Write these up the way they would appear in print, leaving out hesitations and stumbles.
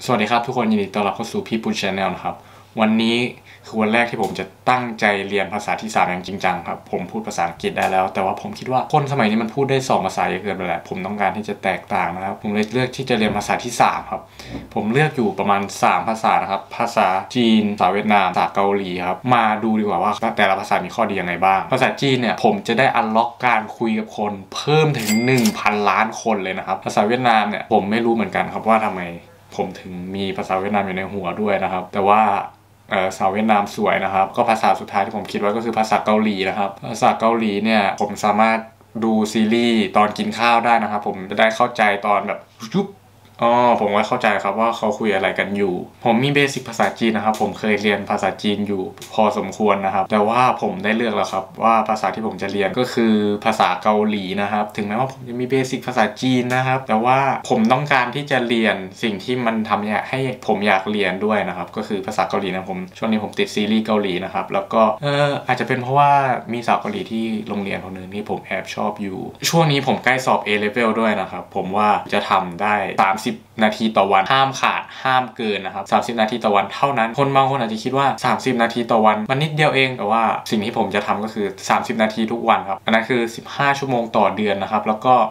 วัสดีครับทุกคนยินดีต้อนรับเข้าสู่พี่ปุ้น Channel นะครับวันนี้คือวันแรกที่ผมจะตั้งใจเรียนภาษาที่3อย่างจริงจังครับผมพูดภาษาอังกฤษได้แล้วแต่ว่าผมคิดว่าคนสมัยนี้มันพูดได้2ภาษาเยอะเกินไปแล้วผมต้องการที่จะแตกต่างนะครับผมเลยเลือกที่จะเรียนภาษาที่3ครับผมเลือกอยู่ประมาณ3ภาษานะครับภาษาจีนภาษาเวียดนามภาษาเกาหลีครับมาดูดีกว่าแต่ละภาษามีข้อดียังไงบ้างภาษาจีนเนี่ยผมจะได้อันล็อกการคุยกับคนเพิ่มถึง 1,000 ล้านคนเลยนะครับภาษาเวียดนามเนี่ยผมไม่รู้เหมือนกันครับว่าทำไมผมถึงมีภาษาเวียดนามอยู่ในหัวด้วยนะครับแต่ว่าสาวเวียดนามสวยนะครับก็ภาษาสุดท้ายที่ผมคิดไว้ก็คือภาษาเกาหลีนะครับภาษาเกาหลีเนี่ยผมสามารถดูซีรีส์ตอนกินข้าวได้นะครับผมจะได้เข้าใจตอนแบบยุบผมก็เข้าใจครับว่าเขาคุยอะไรกันอยู่ผมมีเบสิกภาษาจีนนะครับผมเคยเรียนภาษาจีนอยู่พอสมควรนะครับแต่ว่าผมได้เลือกแล้วครับว่าภาษาที่ผมจะเรียนก็คือภาษาเกาหลีนะครับถึงแม้ว่าผมจะมีเบสิกภาษาจีนนะครับแต่ว่าผมต้องการที่จะเรียนสิ่งที่มันทำให้ผมอยากเรียนด้วยนะครับก็คือภาษาเกาหลีนะผมช่วงนี้ผมติดซีรีส์เกาหลีนะครับแล้วก็อาจจะเป็นเพราะว่ามีสาวเกาหลีที่โรงเรียนคนนึงที่ผมแอบชอบอยู่ช่วงนี้ผมใกล้สอบ A level ด้วยนะครับผมว่าจะทำได้30 นาทีต่อวันห้ามขาดห้ามเกินนะครับ30 นาทีต่อวันเท่านั้นคนบางคนอาจจะคิดว่า30 นาทีต่อวันมันนิดเดียวเองแต่ว่าสิ่งที่ผมจะทำก็คือ30 นาทีทุกวันครับอันนั้นคือ15 ชั่วโมงต่อเดือนนะครับแล้วก็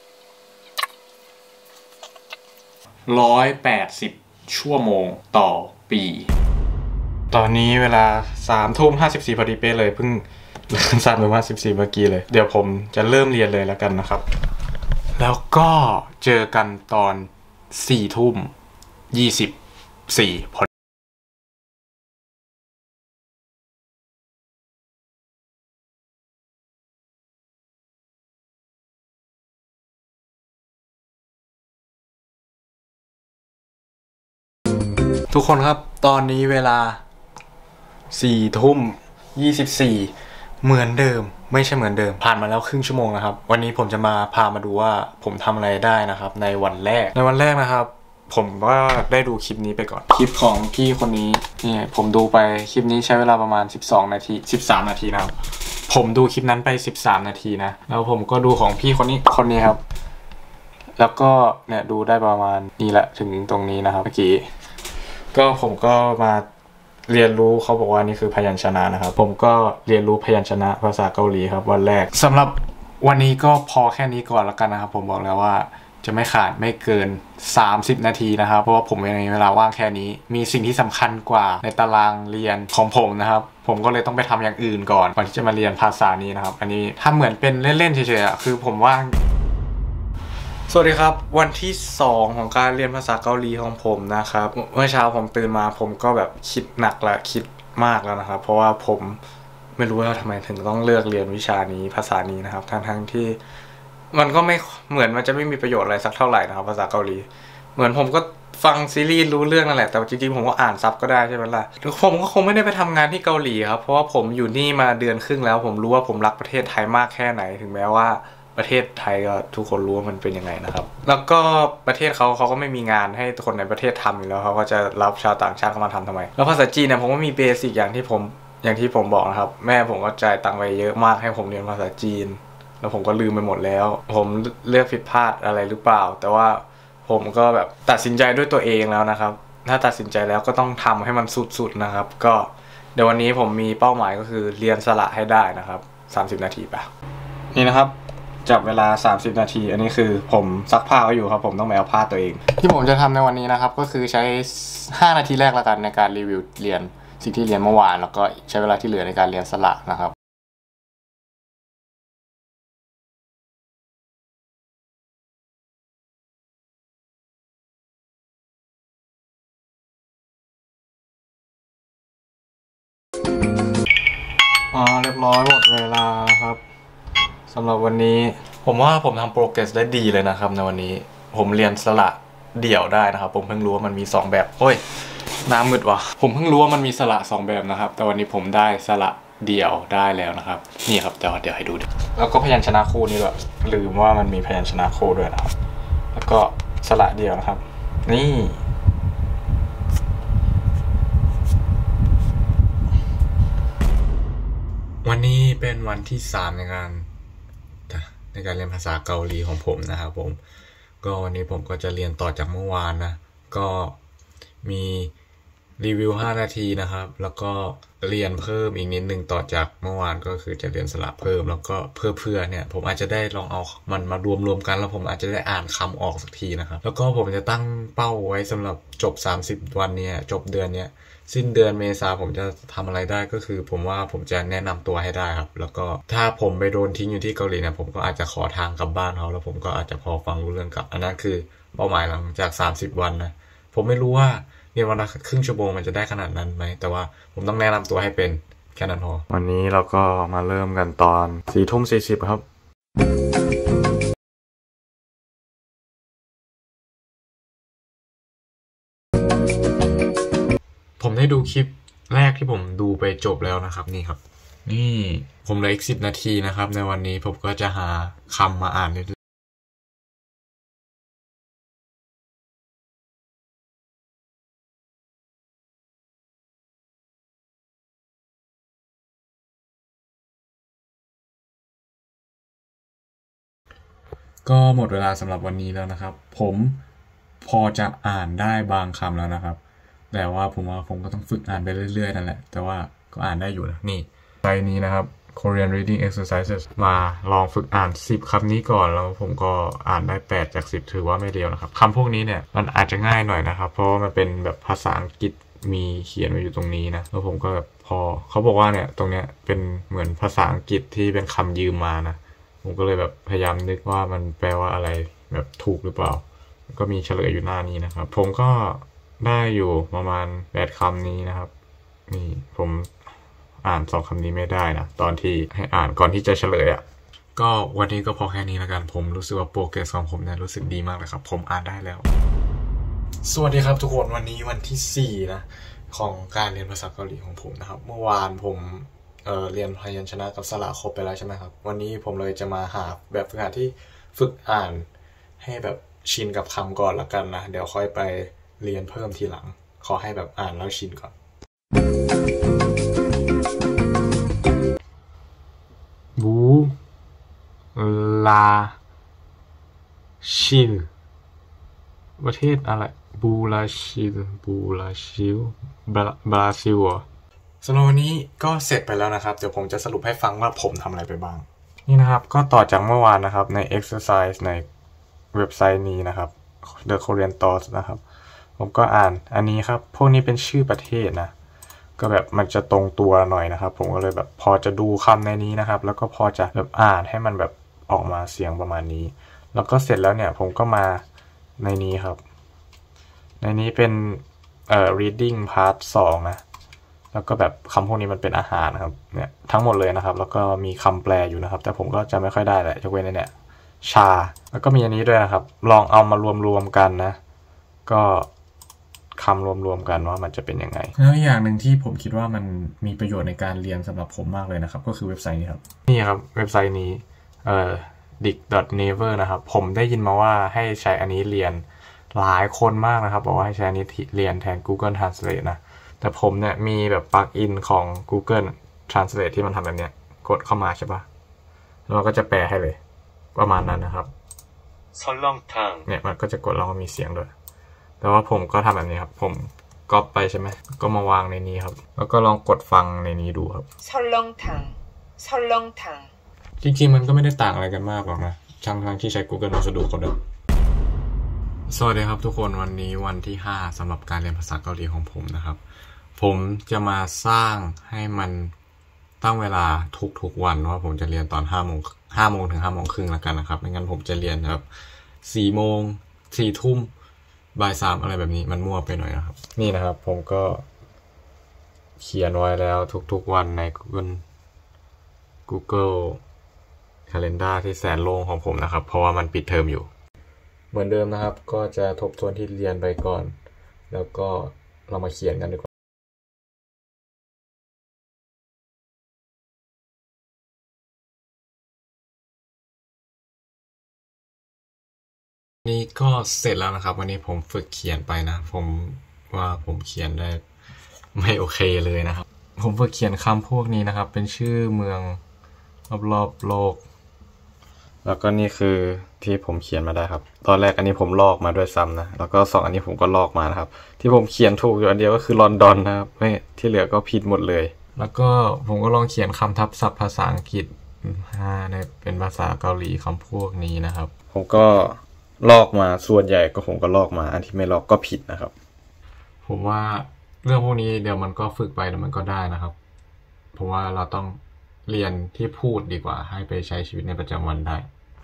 180 ชั่วโมงต่อปีตอนนี้เวลา3:54พอดีเป๊ะเลยเพิ่งเริ่ม3:54เมื่อกี้เลยเดี๋ยวผมจะเริ่มเรียนเลยแล้วกันนะครับแล้วก็เจอกันตอน4:24พอทุกคนครับตอนนี้เวลา4:24เหมือนเดิมไม่ใช่เหมือนเดิมผ่านมาแล้วครึ่งชั่วโมงนะครับวันนี้ผมจะพามาดูว่าผมทำอะไรได้นะครับในวันแรกนะครับผมก็ได้ดูคลิปนี้ไปก่อนคลิปของพี่คนนี้นี่ผมดูไปคลิปนี้ใช้เวลาประมาณ12 นาที13 นาทีนะครับผมดูคลิปนั้นไป13 นาทีนะแล้วผมก็ดูของพี่คนนี้ครับแล้วก็เนี่ยดูได้ประมาณนี้แหละถึงตรงนี้นะครับเมื่อกี้ก็ผมก็มาเรียนรู้เขาบอกว่านี่คือพยัญชนะนะครับผมก็เรียนรู้พยัญชนะภาษาเกาหลีครับวันแรกสำหรับวันนี้ก็พอแค่นี้ก่อนแล้วกันนะครับผมบอกแล้วว่าจะไม่ขาดไม่เกิน30 นาทีนะครับเพราะว่าผมมีเวลาว่างแค่นี้มีสิ่งที่สำคัญกว่าในตารางเรียนของผมนะครับผมก็เลยต้องไปทำอย่างอื่นก่อนที่จะมาเรียนภาษานี้นะครับอันนี้ถ้าเหมือนเป็นเล่นๆเฉยๆคือผมว่างสวัสดีครับวันที่2ของการเรียนภาษาเกาหลีของผมนะครับเมื่อเช้าผมตื่นมาผมก็แบบคิดหนักและคิดมากแล้วนะครับเพราะว่าผมไม่รู้ว่าทำไมถึงต้องเลือกเรียนวิชานี้ภาษานี้นะครับทั้งที่มันก็ไม่เหมือนมันจะไม่มีประโยชน์อะไรสักเท่าไหร่นะครับภาษาเกาหลีเหมือนผมก็ฟังซีรีส์รู้เรื่องนั่นแหละแต่จริงๆผมก็อ่านซับก็ได้ใช่ไหมล่ะผมก็คงไม่ได้ไปทำงานที่เกาหลีครับเพราะว่าผมอยู่นี่มาเดือนครึ่งแล้วผมรู้ว่าผมรักประเทศไทยมากแค่ไหนถึงแม้ว่าประเทศไทยก็ทุกคนรู้ว่ามันเป็นยังไงนะครับแล้วก็ประเทศเขาก็ไม่มีงานให้คนในประเทศทำอยู่แล้วเขาก็จะรับชาวต่างชาติเข้ามาทำไมแล้วภาษาจีนเนี่ยผมก็มีเบสิกอย่างที่ผมบอกนะครับแม่ผมก็จ่ายตังค์ไปเยอะมากให้ผมเรียนภาษาจีนแล้วผมก็ลืมไปหมดแล้วผมเลือกผิดพลาดอะไรหรือเปล่าแต่ว่าผมก็แบบตัดสินใจด้วยตัวเองแล้วนะครับถ้าตัดสินใจแล้วก็ต้องทำให้มันสุดๆนะครับก็เดี๋ยววันนี้ผมมีเป้าหมายก็คือเรียนสระให้ได้นะครับ30 นาทีป่ะนี่นะครับจับเวลา30 นาทีอันนี้คือผมซักผ้าอยู่ครับผมต้องไปเอาผ้าตัวเองที่ผมจะทำในวันนี้นะครับก็คือใช้5 นาทีแรกละกันในการรีวิวเรียนสิ่งที่เรียนเมื่อวานแล้วก็ใช้เวลาที่เหลือในการเรียนสระนะครับเรียบร้อยหมดเวลาครับสำหรับวันนี้ผมว่าผมทำโปรเกรสได้ดีเลยนะครับในวันนี้ผมเรียนสระเดี่ยวได้นะครับผมเพิ่งรู้ว่ามันมี2แบบโอ้ยน้ำมืดว่ะผมเพิ่งรู้ว่ามันมีสระ2แบบนะครับแต่วันนี้ผมได้สระเดี่ยวได้แล้วนะครับนี่ครับเดี๋ยวให้ดูแล้วก็พยัญชนะคู่นี่ด้วยลืมว่ามันมีพยัญชนะคู่ด้วยนะครับแล้วก็สระเดี่ยวนะครับนี่วันนี้เป็นวันที่3ในการเรียนภาษาเกาหลีของผมนะครับผมก็วันนี้ผมก็จะเรียนต่อจากเมื่อวานนะก็มีรีวิว5 นาทีนะครับแล้วก็เรียนเพิ่มอีกนิดนึงต่อจากเมื่อวานก็คือจะเรียนสระเพิ่มแล้วก็เพื่อเนี่ยผมอาจจะได้ลองเอามันมารวมกันแล้วผมอาจจะได้อ่านคำออกสักทีนะครับแล้วก็ผมจะตั้งเป้าไว้สำหรับจบ30 วันเนี่ยจบเดือนเนี้ยสิ้นเดือนเมษาผมจะทำอะไรได้ก็คือผมว่าผมจะแนะนำตัวให้ได้ครับแล้วก็ถ้าผมไปโดนทิ้งอยู่ที่เกาหลีเนี่ยผมก็อาจจะขอทางกลับบ้านเขาแล้วผมก็อาจจะพอฟังรู้เรื่องกลับอันนั้นคือเป้าหมายหลังจาก30 วันนะผมไม่รู้ว่าเรียนวันละครึ่งชั่วโมงมันจะได้ขนาดนั้นไหมแต่ว่าผมต้องแนะนำตัวให้เป็นแค่นั้นพอวันนี้เราก็มาเริ่มกันตอน4:40ครับผมได้ดูคลิปแรกที่ผมดูไปจบแล้วนะครับนี่ครับนี่ผมเหลืออีก10 นาทีนะครับในวันนี้ผมก็จะหาคำมาอ่านเรื่อยๆก็หมดเวลาสำหรับวันนี้แล้วนะครับผมพอจะอ่านได้บางคำแล้วนะครับแต่ว่าผมว่าผมก็ต้องฝึกอ่านไปเรื่อยๆนั่นแหละแต่ว่าก็อ่านได้อยู่นะนี่ใบนี้นะครับ Korean Reading Exercises มาลองฝึกอ่าน10 คำนี้ก่อนแล้วผมก็อ่านได้8 จาก 10ถือว่าไม่เลวนะครับคำพวกนี้เนี่ยมันอาจจะง่ายหน่อยนะครับเพราะว่ามันเป็นแบบภาษาอังกฤษมีเขียนไว้อยู่ตรงนี้นะแล้วผมก็แบบพอเขาบอกว่าเนี่ยตรงเนี้ยเป็นเหมือนภาษาอังกฤษที่เป็นคำยืมมานะผมก็เลยแบบพยายามนึกว่ามันแปลว่าอะไรแบบถูกหรือเปล่าก็มีเฉลยอยู่หน้านี้นะครับผมก็ได้อยู่ประมาณ8 คำนี้นะครับนี่ผมอ่าน2 คำนี้ไม่ได้นะตอนที่ให้อ่านก่อนที่จะเฉลยอ่ะก็วันนี้ก็พอแค่นี้แล้วกันผมรู้สึกว่าโปรเกรสของผมเนี่ยรู้สึกดีมากเลยครับผมอ่านได้แล้วสวัสดีครับทุกคนวันนี้วันที่4นะของการเรียนภาษาเกาหลีของผมนะครับเมื่อวานผมเรียนพยัญชนะกับสระครบไปแล้วใช่ไหมครับวันนี้ผมเลยจะมาหาแบบฝึกหัดที่ฝึกอ่านให้แบบชินกับคำก่อนละกันนะเดี๋ยวค่อยไปเรียนเพิ่มทีหลังขอให้แบบอ่านแล้วชินก่อนบูลาชิลประเทศอะไรบูราชิลบราซิลเหรอสำหรับวันนี้ก็เสร็จไปแล้วนะครับเดี๋ยวผมจะสรุปให้ฟังว่าผมทำอะไรไปบ้างนี่นะครับก็ต่อจากเมื่อวานนะครับใน exercise ในเว็บไซต์นี้นะครับ The Korean Thoughts นะครับผมก็อ่านอันนี้ครับพวกนี้เป็นชื่อประเทศนะก็แบบมันจะตรงตัวหน่อยนะครับผมก็เลยแบบพอจะดูคำในนี้นะครับแล้วก็พอจะแบบอ่านให้มันแบบออกมาเสียงประมาณนี้แล้วก็เสร็จแล้วเนี่ยผมก็มาในนี้ครับในนี้เป็นreading part 2นะแล้วก็แบบคำพวกนี้มันเป็นอาหารนะครับเนี่ยทั้งหมดเลยนะครับแล้วก็มีคำแปลอยู่นะครับแต่ผมก็จะไม่ค่อยได้แหละยกเว้นในเนี่ยชาแล้วก็มีอันนี้ด้วยนะครับลองเอามารวมกันนะก็คำรวมกันว่ามันจะเป็นยังไงแล้วอย่างหนึ่งที่ผมคิดว่ามันมีประโยชน์ในการเรียนสำหรับผมมากเลยนะครับก็คือเว็บไซต์นี้ครับนี่ครับเว็บไซต์นี้dict.naver นะครับผมได้ยินมาว่าให้ใช้อันนี้เรียนหลายคนมากนะครับบอกว่าให้ใช้อันนี้เรียนแทน Google Translate นะแต่ผมเนี่ยมีแบบปลั๊กอินของ Google Translate ที่มันทำแบบเนี้ยกดเข้ามาใช่ปะแล้วมันก็จะแปลให้เลยประมาณนั้นนะครับเนี่ยมันก็จะกดแล้วก็มีเสียงด้วยแต่ว่าผมก็ทำแบบนี้ครับผมก๊อปไปใช่ไหมก็มาวางในนี้ครับแล้วก็ลองกดฟังในนี้ดูครับ설렁탕จริงๆมันก็ไม่ได้ต่างอะไรกันมากหรอกนะทั้งที่ใช้ Google วัสดุก็ได้สวัสดีครับทุกคนวันนี้วันที่5สำหรับการเรียนภาษาเกาหลีของผมนะครับผมจะมาสร้างให้มันตั้งเวลาทุกวันว่าผมจะเรียนตอน5 โมงถึง5 โมงครึ่งแล้วกันนะครับไม่งั้นผมจะเรียนแบบ4 โมง 4 ทุ่มบ่าย 3อะไรแบบนี้มันมั่วไปหน่อยนะครับนี่นะครับผมก็เขียนไว้แล้วทุกวันใน Google Calendar ที่แสนโล่งของผมนะครับเพราะว่ามันปิดเทอมอยู่เหมือนเดิมนะครับก็จะทบทวนที่เรียนไปก่อนแล้วก็เรามาเขียนกันดีกว่านี่ก็เสร็จแล้วนะครับวันนี้ผมฝึกเขียนไปนะผมว่าผมเขียนได้ไม่โอเคเลยนะครับผมฝึกเขียนคำพวกนี้นะครับเป็นชื่อเมืองรอบๆโลกแล้วก็นี่คือที่ผมเขียนมาได้ครับตอนแรกอันนี้ผมลอกมาด้วยซ้ำนะแล้วก็2อันนี้ผมก็ลอกมานะครับที่ผมเขียนถูกอยู่อันเดียวก็คือลอนดอนนะครับไม่ที่เหลือก็ผิดหมดเลยแล้วก็ผมก็ลองเขียนคำทับศัพท์ภาษาอังกฤษในเป็นภาษาเกาหลีคำพวกนี้นะครับผมก็ลอกมาส่วนใหญ่ก็ผมก็ลอกมาอันที่ไม่ลอกก็ผิดนะครับผมว่าเรื่องพวกนี้เดี๋ยวมันก็ฝึกไปแล้วมันก็ได้นะครับเพราะว่าเราต้องเรียนที่พูดดีกว่าให้ไปใช้ชีวิตในประจำวันได้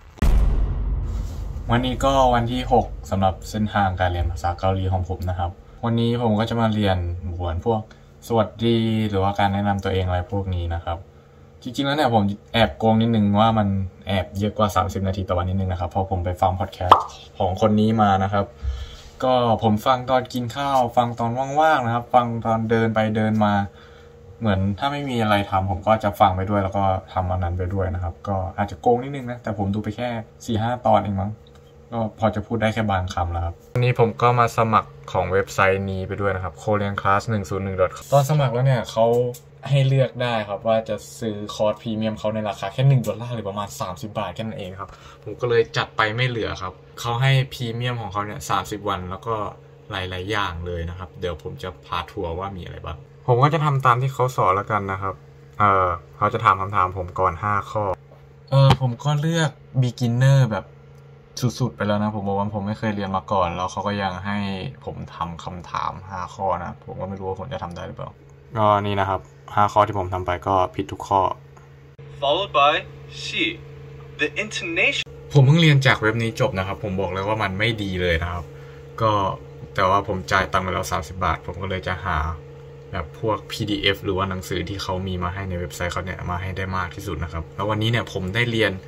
วันนี้ก็วันที่6สำหรับเส้นทางการเรียนภาษาเกาหลีของผมนะครับวันนี้ผมก็จะมาเรียนเหมือนพวกสวัสดีหรือว่าการแนะนำตัวเองอะไรพวกนี้นะครับจริงๆแล้วเนี่ยผมแอบโกงนิดนึงว่ามันแอบเยอะกว่า30นาทีต่อวันนิดนึงนะครับเพราะผมไปฟังพอดแคสต์ของคนนี้มานะครับก็ผมฟังตอนกินข้าวฟังตอนว่างๆนะครับฟังตอนเดินไปเดินมาเหมือนถ้าไม่มีอะไรทำผมก็จะฟังไปด้วยแล้วก็ทำอันนั้นไปด้วยนะครับก็อาจจะโกงนิดนึงนะแต่ผมดูไปแค่ 4-5 ตอนเองมั้งก็พอจะพูดได้แค่บางคำแล้วครับวันนี้ผมก็มาสมัครของเว็บไซต์นี้ไปด้วยนะครับ koreanclass101.com ตอนสมัครแล้วเนี่ยเขาให้เลือกได้ครับว่าจะซื้อคอร์สพรีเมียมเขาในราคาแค่$1หรือประมาณ30 บาทแค่นั้นเองครับผมก็เลยจัดไปไม่เหลือครับเขาให้พรีเมียมของเขาเนี่ย30 วันแล้วก็หลายๆอย่างเลยนะครับเดี๋ยวผมจะพาทัวร์ว่ามีอะไรบ้างผมก็จะทำตามที่เขาสอนแล้วกันนะครับเขาจะถามคำถามผมก่อน5ข้อผมก็เลือก beginner แบบสุดๆไปแล้วนะผมบอกว่าผมไม่เคยเรียนมาก่อนแล้วเขาก็ยังให้ผมทำคำถาม5ข้อนะผมก็ไม่รู้ว่าผมจะทำได้หรือเปล่าก็นี่นะครับ5ข้อที่ผมทำไปก็ผิดทุกข้อ followed by C the intonation ผมเพิ่งเรียนจากเว็บนี้จบนะครับผมบอกเลยว่ามันไม่ดีเลยนะครับก็แต่ว่าผมจ่ายตังค์ไปแล้ว30 บาทผมก็เลยจะหาแบบพวก PDF หรือว่าหนังสือที่เขามีมาให้ในเว็บไซต์เขาเนี่ยมาให้ได้มากที่สุดนะครับแล้ววันนี้เนี่ยผมได้เรียน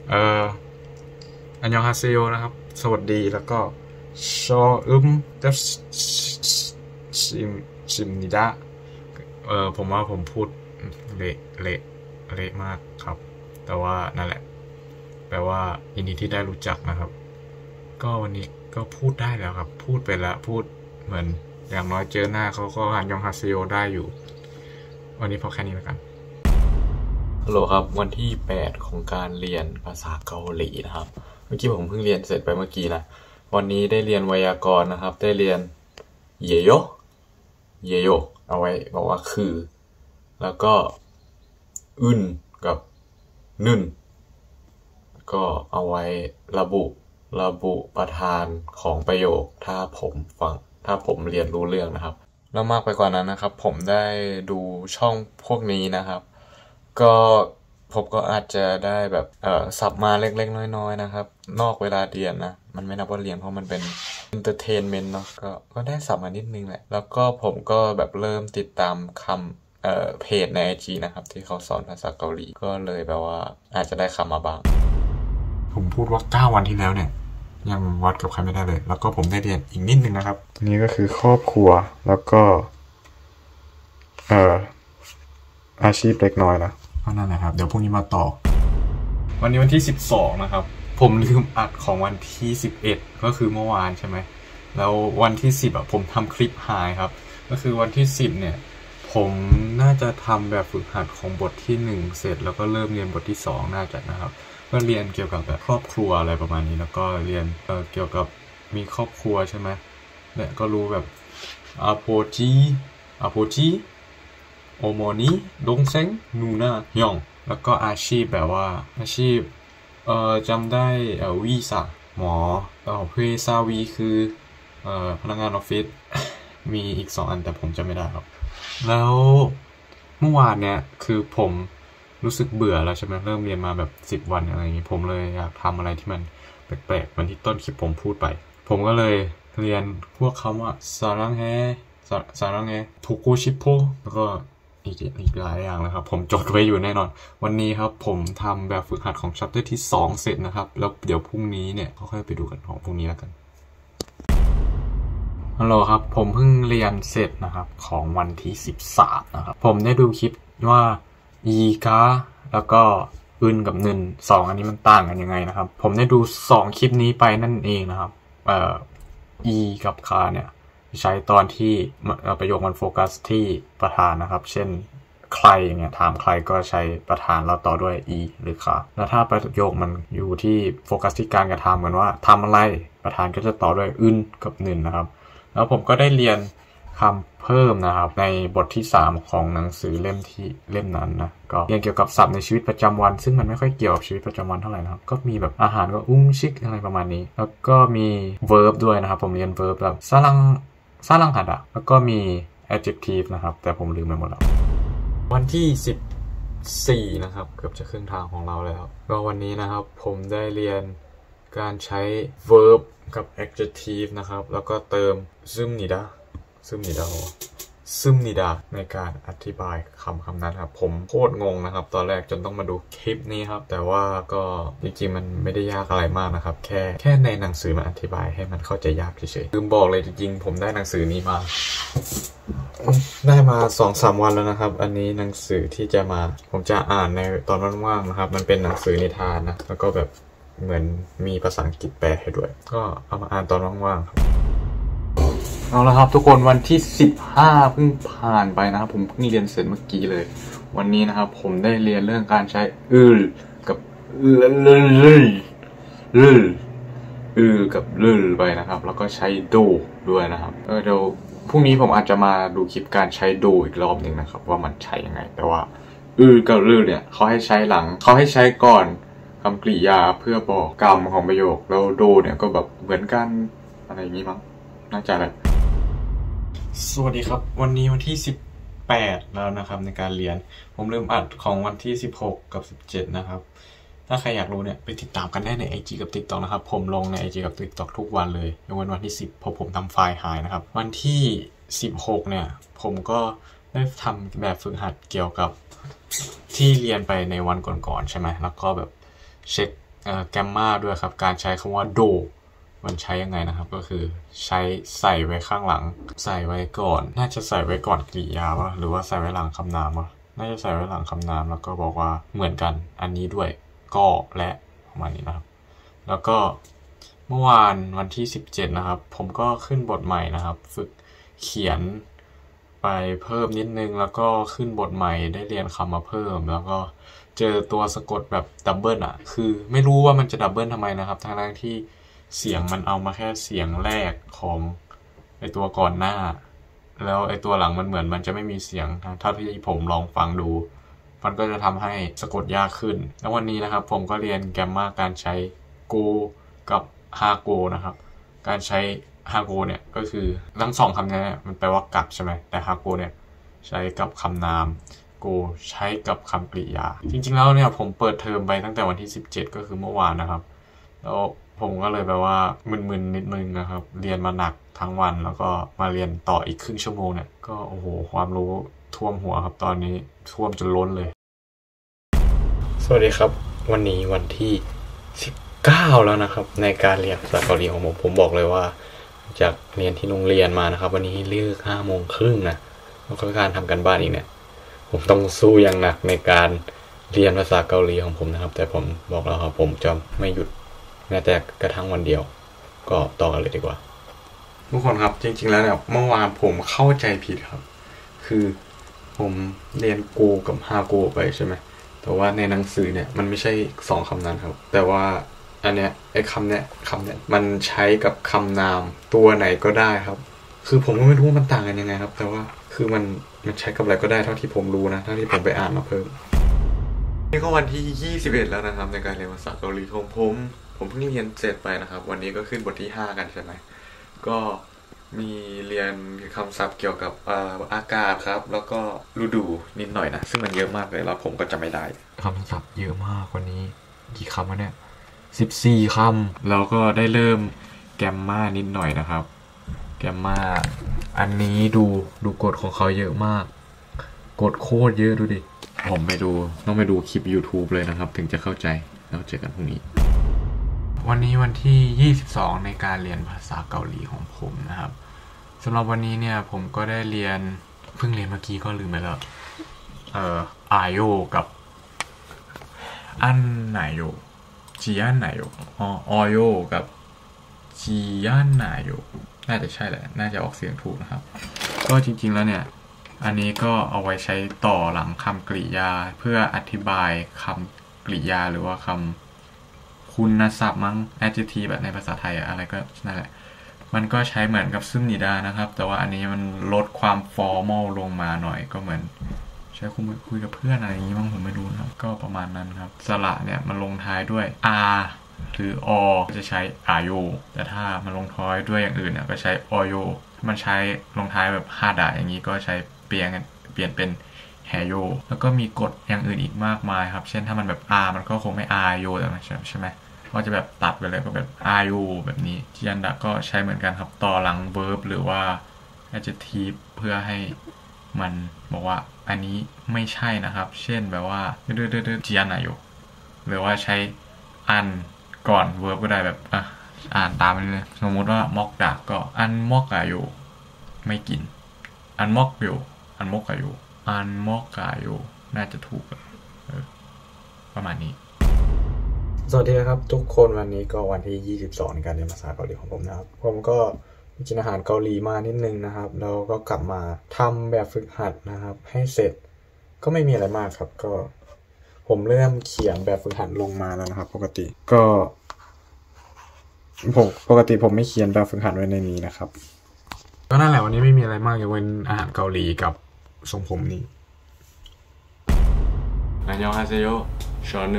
อันยองฮาเซโยนะครับสวัสดีแล้วก็ชอเดฟชิมนิดะผมว่าผมพูดเละมากครับแต่ว่านั่นแหละแปลว่ายินดีที่ได้รู้จักนะครับก็วันนี้ก็พูดได้แล้วครับพูดไปแล้วพูดเหมือนอย่างน้อยเจอหน้าเขาก็อันยองฮาเซโยได้อยู่วันนี้พอแค่นี้แล้วกันฮัลโหลครับวันที่8ของการเรียนภาษาเกาหลีนะครับเมื่อกี้ผมเพิ่งเรียนเสร็จไปเมื่อกี้นะวันนี้ได้เรียนไวยากรณ์นะครับได้เรียนเยโยเอาไว้บอกว่าคือแล้วก็กับนึนก็เอาไว้ระบุประธานของประโยคถ้าผมเรียนรู้เรื่องนะครับแล้วมากไปกว่านั้นนะครับผมได้ดูช่องพวกนี้นะครับก็ผมก็อาจจะได้แบบสับมาเล็กๆน้อยๆนะครับนอกเวลาเรียนนะมันไม่นับว่าเรียนเพราะมันเป็น entertainment เนาะก็ได้สับมานิดนึงแหละแล้วก็ผมก็แบบเริ่มติดตามเพจใน IG นะครับที่เขาสอนภาษาเกาหลีก็เลยแบบว่าอาจจะได้คำมาบ้างผมพูดว่า9 วันที่แล้วเนี่ยยังวัดกับใครไม่ได้เลยแล้วก็ผมได้เรียนอีกนิดนึงนะครับนี่ก็คือครอบครัวแล้วก็อาชีพเล็กน้อยนะก็นั่นแหละครับเดี๋ยวพรุ่งนี้มาต่อวันนี้วันที่12นะครับผมลืมอัดของวันที่11ก็คือเมื่อวานใช่ไหมแล้ววันที่10ผมทำคลิปหายครับก็คือวันที่10เนี่ยผมน่าจะทำแบบฝึกหัดของบทที่1เสร็จแล้วก็เริ่มเรียนบทที่2น่าจะนะครับก็เรียนเกี่ยวกับแบบครอบครัวอะไรประมาณนี้แล้วก็เรียนเกี่ยวกับมีครอบครัวใช่ไหมเนี่ยก็รู้แบบอาโปจิโอโมนิดงเซ็งนูน่าฮยองแล้วก็อาชีพแบบว่าอาชีพจำได้วีซ่าหมอเพซาวีคือพนักงานออฟฟิศมีอีก2อันแต่ผมจำไม่ได้ครับแล้วเมื่อวานเนี่ยคือผมรู้สึกเบื่อแล้วใช่ไหมเริ่มเรียนมาแบบ10 วันอะไรอย่างงี้ผมเลยอยากทำอะไรที่มันแปลกๆเหมือนที่ต้นคลิปผมพูดไปผมก็เลยเรียนพวกคำว่าซารังเฮโทโกชิโปแล้วก็อีกหลายอย่างนะครับผมจดไว้อยู่แน่นอนวันนี้ครับผมทำแบบฝึกหัดของ chapter ที่2เสร็จนะครับแล้วเดี๋ยวพรุ่งนี้เนี่ยค่อยไปดูกันของพรุ่งนี้แล้วกันฮัลโหลครับผมเพิ่งเรียนเสร็จนะครับของวันที่13นะครับผมได้ดูคลิปว่าอีกาแล้วก็กับนึน2อันนี้มันต่างกันยังไงนะครับผมได้ดู2คลิปนี้ไปนั่นเองนะครับกับคาเนี่ยใช้ตอนที่ประโยคมันโฟกัสที่ประธานนะครับเช่นใครเนี่ยถามใครก็ใช้ประธานแล้วต่อด้วย e หรือค่ะแล้วถ้าประโยคมันอยู่ที่โฟกัสที่การกระทำเหมือนว่าทำอะไรประธานก็จะต่อด้วยอึนกับนึนนะครับแล้วผมก็ได้เรียนคำเพิ่มนะครับในบทที่3ของหนังสือเล่มนั้นนะก็เรียนเกี่ยวกับศัพท์ในชีวิตประจำวันซึ่งมันไม่ค่อยเกี่ยวกับชีวิตประจำวันเท่าไหร่นะครับก็มีแบบอาหารก็ชิกอะไรประมาณนี้แล้วก็มี verb ด้วยนะครับผมเรียน verb แบบซาลังหัดอะแล้วก็มี adjective นะครับแต่ผมลืมไปหมดแล้ววันที่14นะครับเกือบจะครึ่งทางของเราแล้วก็วันนี้นะครับผมได้เรียนการใช้ verb กับ adjective นะครับแล้วก็เติมซึมนิดาในการอธิบายคำนั้นครับผมโคตรงงนะครับตอนแรกจนต้องมาดูคลิปนี้ครับแต่ว่าก็จริงๆมันไม่ได้ยากอะไรมากนะครับแค่ในหนังสือมันอธิบายให้มันเข้าใจยากเฉยๆลืมบอกเลยจริงๆผมได้หนังสือนี้มาได้มา 2-3 วันแล้วนะครับอันนี้หนังสือที่จะมาผมจะอ่านในตอนว่างๆนะครับมันเป็นหนังสือนิทานนะแล้วก็แบบเหมือนมีภาษาอังกฤษแปลให้ด้วยก็เอามาอ่านตอนว่างๆครับเอาละครับทุกคนวันที่15เพิ่งผ่านไปนะครับผมเพิ่งเรียนเสร็จเมื่อกี้เลยวันนี้นะครับผมได้เรียนเรื่องการใช้กับกับไปนะครับแล้วก็ใช้doด้วยนะครับเดี๋ยวพรุ่งนี้ผมอาจจะมาดูคลิปการใช้doอีกรอบหนึ่งนะครับว่ามันใช้ยังไงแต่ว่ากับเนี่ยเขาให้ใช้หลังเขาให้ใช้ก่อนคำกริยาเพื่อบอกกรรมของประโยคแล้วdoเนี่ยก็แบบเหมือนกันอะไรอย่างนี้มั้งน่าจะแหละสวัสดีครับวันนี้วันที่18แล้วนะครับในการเรียนผมลืมอัดของวันที่16กับ17นะครับถ้าใครอยากรู้เนี่ยไปติดตามกันได้ใน IG กับ TikTok นะครับผมลงใน IG กับ TikTok ทุกวันเลยยกเว้นวันที่10เพราะผมทำไฟล์หายนะครับวันที่16เนี่ยผมก็ได้ทำแบบฝึกหัดเกี่ยวกับที่เรียนไปในวันก่อนๆใช่ไหมแล้วก็แบบเช็คแกมมาด้วยครับการใช้คำว่าdoมันใช้ยังไงนะครับก็คือใส่ไว้ข้างหลังใส่ไว้ก่อนน่าจะใส่ไว้ก่อนกริยาวะหรือว่าใส่ไว้หลังคำนามวะน่าจะใส่ไว้หลังคำนามแล้วก็บอกว่าเหมือนกันอันนี้ด้วยก็และประมาณนี้นะครับแล้วก็เมื่อวานวันที่17นะครับผมก็ขึ้นบทใหม่นะครับฝึกเขียนไปเพิ่มนิดนึงแล้วก็ขึ้นบทใหม่ได้เรียนคำมาเพิ่มแล้วก็เจอตัวสะกดแบบดับเบิลอ่ะคือไม่รู้ว่ามันจะดับเบิลทำไมนะครับทั้งที่เสียงมันเอามาแค่เสียงแรกของไอตัวก่อนหน้าแล้วไอตัวหลังมันเหมือนมันจะไม่มีเสียงถ้าที่ผมลองฟังดูมันก็จะทำให้สะกดยากขึ้นแล้ววันนี้นะครับผมก็เรียนแกมมาการใช้ go กับฮาโกนะครับการใช้ฮาโกเนี่ยก็คือทั้งสองคำนี้มันแปลว่ากับใช่ไหมแต่ฮาโกเนี่ยใช้กับคำนาม go ใช้กับคำกริยาจริงๆแล้วเนี่ยผมเปิดเทอมไปตั้งแต่วันที่17ก็คือเมื่อวานนะครับแล้วผมก็เลยแบบว่ามึนๆนิดนึงนะครับเรียนมาหนักทั้งวันแล้วก็มาเรียนต่ออีกครึ่งชั่วโมงเนี่ยก็โอ้โหความรู้ท่วมหัวครับตอนนี้ท่วมจนล้นเลยสวัสดีครับวันนี้วันที่19แล้วนะครับในการเรียนภาษาเกาหลีของผมบอกเลยว่าจากเรียนที่โรงเรียนมานะครับวันนี้เลิก5:30นะแล้วก็การทำกันบ้านอีกเนี่ยผมต้องสู้อย่างหนักในการเรียนภาษาเกาหลีของผมนะครับแต่ผมบอกแล้วครับผมจะไม่หยุดแม้แต่กระทั่งวันเดียวก็ต่อกันเลยดีกว่าทุกคนครับจริงๆแล้วเนี่ยเมื่อวานผมเข้าใจผิดครับคือผมเรียนโกกับฮาโกไปใช่ไหมแต่ว่าในหนังสือเนี่ยมันไม่ใช่2คำนั้นครับแต่ว่าอันเนี้ยไอ้คำเนี้ยมันใช้กับคำนามตัวไหนก็ได้ครับคือผมก็ไม่รู้ว่ามันต่างกันยังไงครับแต่ว่าคือมันใช้กับอะไรก็ได้เท่าที่ผมรู้นะเท่าที่ผมไปอ่านมาเพิ่มนี่ก็วันที่21แล้วนะครับในการเรียนภาษาเกาหลีของผมเพิ่งเรียนเสร็จไปนะครับวันนี้ก็ขึ้นบทที่5กันใช่ไหมก็มีเรียนคำศัพท์เกี่ยวกับอากาศครับแล้วก็ฤดูนิดหน่อยนะซึ่งมันเยอะมากเลยแล้วผมก็จะไม่ได้คำศัพท์เยอะมากวันนี้กี่คำวะเนี่ย14คำแล้วก็ได้เริ่มแกมมานิดหน่อยนะครับแกมมาอันนี้ดูกฎของเขาเยอะมากกฎโคตรเยอะดูดิผมต้องไปดูคลิป YouTube เลยนะครับถึงจะเข้าใจแล้วเจอกันพรุ่งนี้วันนี้วันที่22ในการเรียนภาษาเกาหลีของผมนะครับสำหรับวันนี้เนี่ยผมก็ได้เรียนเพิ่งเรียนเมื่อกี้ก็ลืมไปแล้วอาโยกับอันไหนโยจีอันไหนโยอโยกับจีอันไหนโยน่าจะใช่แหละน่าจะออกเสียงถูกนะครับก็จริงๆแล้วเนี่ยอันนี้ก็เอาไว้ใช้ต่อหลังคำกริยาเพื่ออธิบายคำกริยาหรือว่าคำคุณศัพท์มั้ง adjective แบบในภาษาไทยอะไรก็นั่นแหละมันก็ใช้เหมือนกับซึมนิดานะครับแต่ว่าอันนี้มันลดความ formal ลงมาหน่อยก็เหมือนใช้คุยกับเพื่อนอะไรอย่างนี้บ้างผมไม่รู้นะครับก็ประมาณนั้นครับสระเนี่ยมันลงท้ายด้วย r หรือ o จะใช้ ayo แต่ถ้ามันลงท้ายด้วยอย่างอื่นเนี่ยก็ใช้ oyo มันใช้ลงท้ายแบบ5ด่าอย่างนี้ก็ใช้เปลี่ยนเป็น hayo แล้วก็มีกฎอย่างอื่นอีกมากมายครับเช่นถ้ามันแบบ r มันก็คงไม่ ayo แต่ใช่ไหมก็จะแบบตัดไปเลยก็แบบ ayo แบบนี้ยันดะก็ใช้เหมือนกันครับต่อหลัง verb หรือว่า adjective เพื่อให้มันบอกว่าอันนี้ไม่ใช่นะครับเช่นแบบว่าจีอันอายุหรือว่าใช้อันก่อน verb ก็ได้แบบอ่านตามไปเลยสมมุติว่ามอกดาก็อันมอกอายุไม่กินอันมอกอยู่อันมอกอายุอันมอกอายุน่าจะถูกประมาณนี้สวัสดีครับทุกคนวันนี้ก็วันที่22ในการเรียนภาษาเกาหลีของผมนะครับผมก็กินอาหารเกาหลีมานิดนึงนะครับแล้วก็กลับมาทำแบบฝึกหัดนะครับให้เสร็จก็ไม่มีอะไรมากครับก็ผมเริ่มเขียนแบบฝึกหัดลงมาแล้วนะครับปกติผมไม่เขียนแบบฝึกหัดไว้ในนี้นะครับก็นั่นแหละวันนี้ไม่มีอะไรมากยกเว้นอาหารเกาหลีกับทรงผมนี้안녕하세요 저는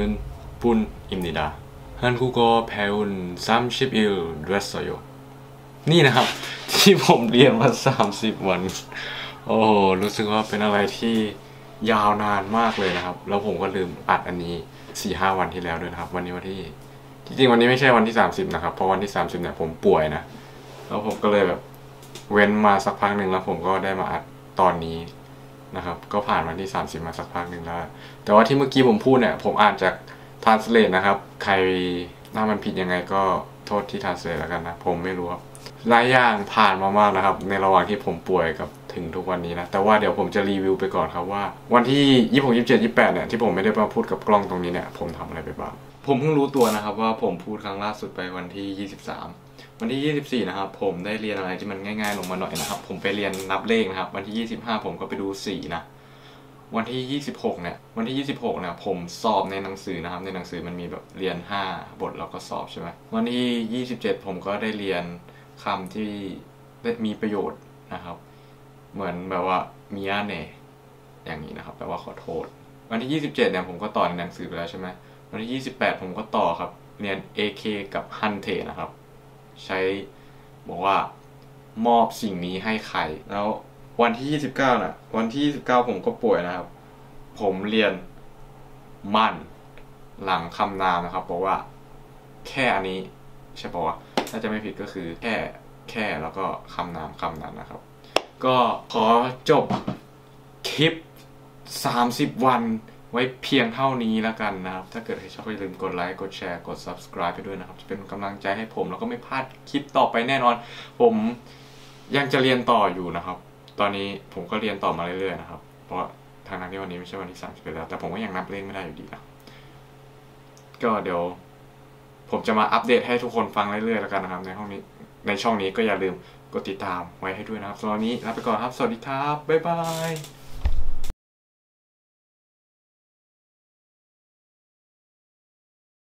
뿐입니다 한국어 배운 30일 됐어요 นี่นะครับที่ผมเรียนมา30วันโอ้โหรู้สึกว่าเป็นอะไรที่ยาวนานมากเลยนะครับแล้วผมก็ลืมอัดอันนี้ 4-5 วันที่แล้วด้วยนะครับวันนี้วันที่จริงๆวันนี้ไม่ใช่วันที่30นะครับเพราะวันที่30เนี่ยผมป่วยนะแล้วผมก็เลยแบบเว้นมาสักพักหนึ่งแล้วผมก็ได้มาอัดตอนนี้นะครับก็ผ่านวันที่30มาสักพักหนึ่งแล้วแต่ว่าที่เมื่อกี้ผมพูดเนี่ยผมอ่านจาก translate นะครับใครถ้ามันผิดยังไงก็โทษที่ translate แล้วกันนะผมไม่รู้ครับหลายอย่างผ่านมามากนะครับในระหว่างที่ผมป่วยกับถึงทุกวันนี้นะแต่ว่าเดี๋ยวผมจะรีวิวไปก่อนครับว่าวันที่26 27 28เนี่ยที่ผมไม่ได้มาพูดกับกล้องตรงนี้เนี่ยผมทำอะไรไปบ้างผมเพิ่งรู้ตัวนะครับว่าผมพูดครั้งล่าสุดไปวันที่23วันที่24นะครับผมได้เรียนอะไรที่มันง่ายๆลงมาหน่อยนะครับผมไปเรียนนับเลขนะครับวันที่25ผมก็ไปดูสีนะวันที่26เนี่ยผมสอบในหนังสือนะครับในหนังสือมันมีแบบเรียน5บทแล้วก็สอบใช่ไหมวันที่27ผมก็ได้เรียนคำที่มีประโยชน์นะครับเหมือนแบบว่ามิยาเนะอย่างนี้นะครับแปลว่าขอโทษวันที่27เนี่ยผมก็ต่อในหนังสือไปแล้วใช่ไหมวันที่28ผมก็ต่อครับเรียน AK กับฮันเทนะครับใช้บอกว่ามอบสิ่งนี้ให้ใครแล้ววันที่29นะวันที่29ผมก็ป่วยนะครับผมเรียนมันหลังคำนามนะครับบอกว่าแค่อันนี้ใช่ป่าววะถ้าจะไม่ผิดก็คือแค่แล้วก็คำนามคำนั้นนะครับก็ขอจบคลิป30วันไว้เพียงเท่านี้แล้วกันนะครับถ้าเกิดใครชอบอย่าลืมกดไลค์กดแชร์กด subscribe ไปด้วยนะครับจะเป็นกำลังใจให้ผมแล้วก็ไม่พลาดคลิปต่อไปแน่นอนผมยังจะเรียนต่ออยู่นะครับตอนนี้ผมก็เรียนต่อมาเรื่อยๆนะครับเพราะทางนั้นที่วันนี้ไม่ใช่วันที่30ไปแล้วแต่ผมก็ยังนับเลขไม่ได้อยู่ดีนะก็เดี๋ยวผมจะมาอัปเดตให้ทุกคนฟังเรื่อยๆแล้วกันนะครับในช่องนี้ก็อย่าลืมกดติดตามไว้ให้ด้วยนะครับสำหรับวันนี้ลาไปก่อนครับสวัสดีครับบ๊ายบาย